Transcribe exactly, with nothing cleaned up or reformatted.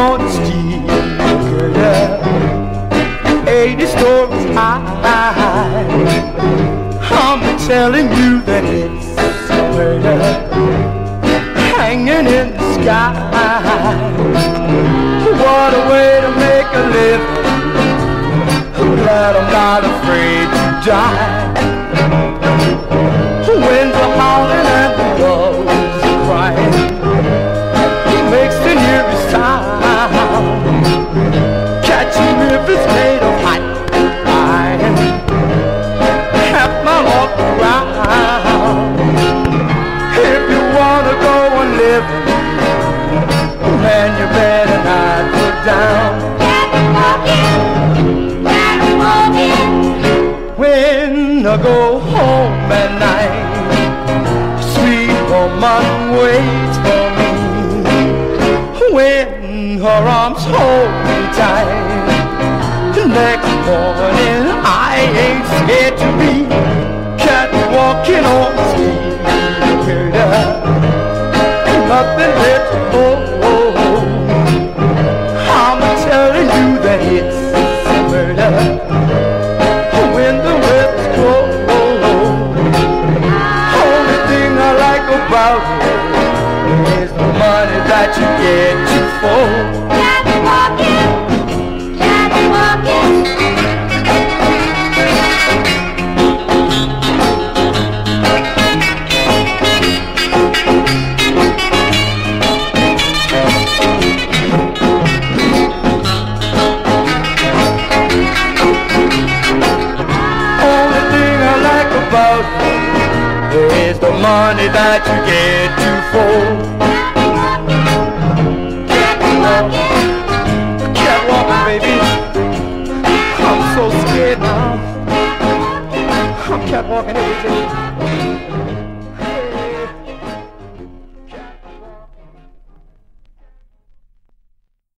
on the steel girder, eighty stories high. I'm telling you that it's a murder hanging in the sky. What a way to make a living. Glad I'm not afraid to die. Winds are howling and the doves are crying. He makes the nearest sound. Catching rivers made of hot iron, half mile off the ground. If you wanna go and live, man, you better not put down. When I go home at night, sweet woman waits for me. When her arms hold me tight, the next morning I ain't scared to be catwalking on the street girder. Nothing left to hold. I'm telling you that it's murder when the weather's cold. Only thing I like about it is the money that you get to fold. Gotta walk it, gotta walk it. Is the money that you get to fold.